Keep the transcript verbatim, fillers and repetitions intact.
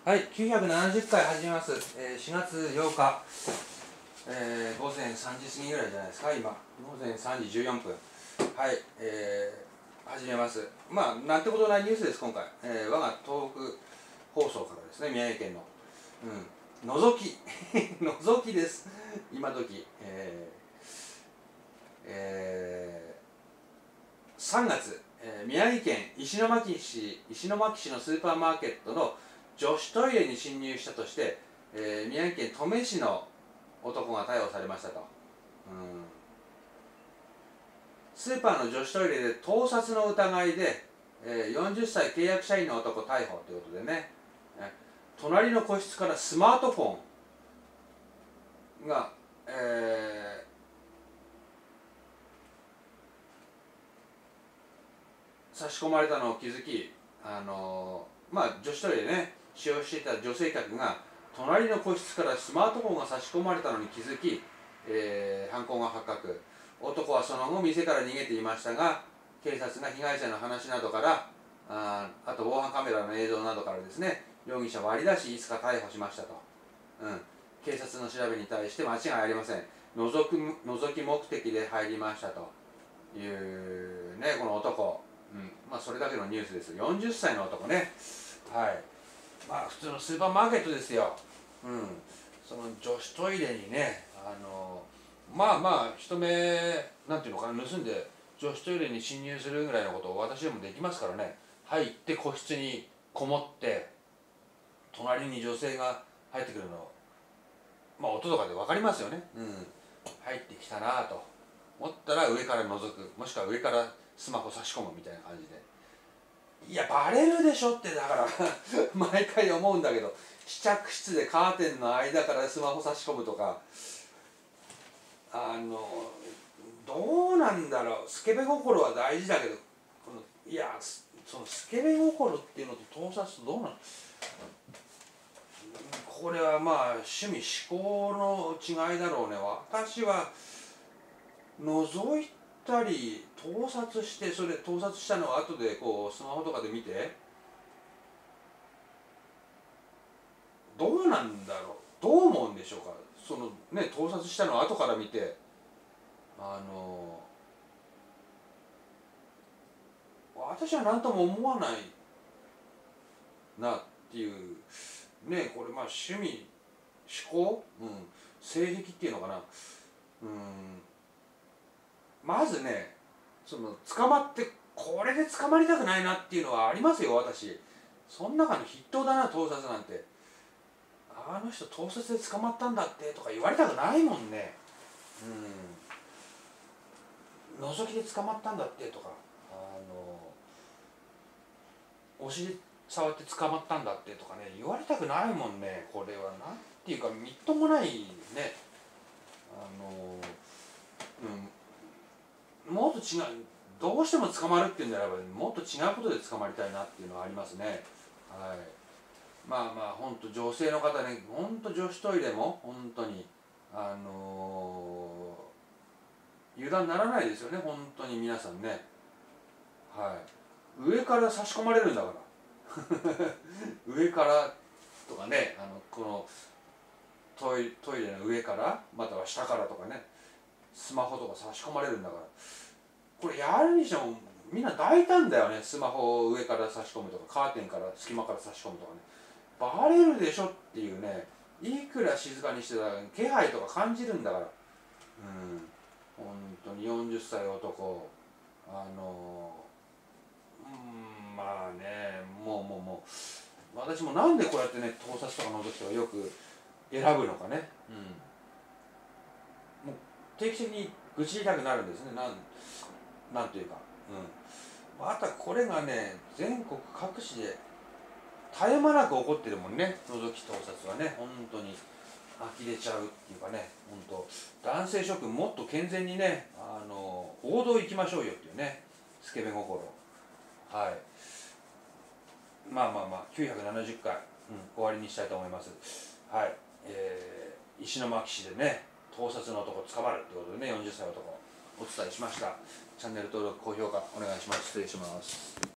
はい、きゅうひゃくななじゅっかい始めます。えー、しがつようか、えー、午前さんじ過ぎぐらいじゃないですか、今。午前さんじじゅうよんぷん。はい、えー、始めます。まあ、なんてことないニュースです、今回。えー、我が東北放送からですね、宮城県の。うん、覗き。覗きです。今時。えーえー、さんがつ、えー、宮城県石巻市、石巻市のスーパーマーケットの女子トイレに侵入したとして、えー、宮城県登米市の男が逮捕されましたと。うん、スーパーの女子トイレで盗撮の疑いで、えー、よんじゅっさい契約社員の男逮捕ということでね、え隣の個室からスマートフォンが、えー、差し込まれたのを気づき、あのー、まあ女子トイレでね使用していた女性客が隣の個室からスマートフォンが差し込まれたのに気づき、えー、犯行が発覚。男はその後店から逃げていましたが、警察が被害者の話などから、ああと防犯カメラの映像などからですね、容疑者を割り出しいつか逮捕しましたと。うん、警察の調べに対して間違いありません。覗く覗き目的で入りましたというね、この男、うん、まあそれだけのニュースです。よんじゅっさいの男ね、はい、まあ普通のスーパーマーケットですよ。うん、その女子トイレにね、あのまあまあ人目なんていうのかな、盗んで女子トイレに侵入するぐらいのことを私でもできますからね。入って個室にこもって隣に女性が入ってくるの、まあ音とかで分かりますよね。うん、入ってきたなと思ったら上から覗く、もしくは上からスマホ差し込むみたいな感じで。いやバレるでしょって、だから毎回思うんだけど、試着室でカーテンの間からスマホ差し込むとか、あのどうなんだろう、スケベ心は大事だけど、このいやそのスケベ心っていうのと盗撮とどうなの、これはまあ趣味嗜好の違いだろうね。私は覗いたり盗撮して、それ盗撮したのを後でこうスマホとかで見て、どうなんだろう、どう思うんでしょうか。そのね、盗撮したのを後から見て、あの私は何とも思わないなっていうね。これまあ趣味嗜好、うん、性癖っていうのかな。うん、まずね、その捕まってこれで捕まりたくないなっていうのはありますよ、私。その中の筆頭だな、盗撮なんて。あの人盗撮で捕まったんだってとか言われたくないもんね。うん、覗きで捕まったんだってとか、あのお尻触って捕まったんだってとかね、言われたくないもんね。これはなんていうかみっともないね。あのうん、もっと違う、どうしても捕まるっていうんであればもっと違うことで捕まりたいなっていうのはありますね。はい、まあまあ本当女性の方ね、本当女子トイレも本当にあのー、油断ならないですよね、本当に皆さんね。はい、上から差し込まれるんだから上からとかね、あのこのトイ、トイレの上からまたは下からとかね、スマホとか差し込まれるんだから、これやるにしてもみんな大胆だよね。スマホを上から差し込むとか、カーテンから隙間から差し込むとかね、バレるでしょっていうね。いくら静かにしてたら気配とか感じるんだから。うん、本当によんじゅっさい男、あのうん、まあね、もうもうもう私もなんでこうやってね、盗撮とか覗きとかよく選ぶのかね。うん、もう定期的に愚痴りたくなるんですね。なんなんていうか、うん、またこれがね全国各地で絶え間なく起こってるもんね、覗き盗撮はね。本当に呆れちゃうっていうかね、本当男性諸君もっと健全にね、あの王道行きましょうよっていうね、スケベ心。はい、まあまあまあきゅうひゃくななじゅっかい、うん、終わりにしたいと思います。はい、えー、石巻市でね盗撮の男捕まるってことでね、よんじゅっさい男お伝えしました。チャンネル登録高評価お願いします。失礼します。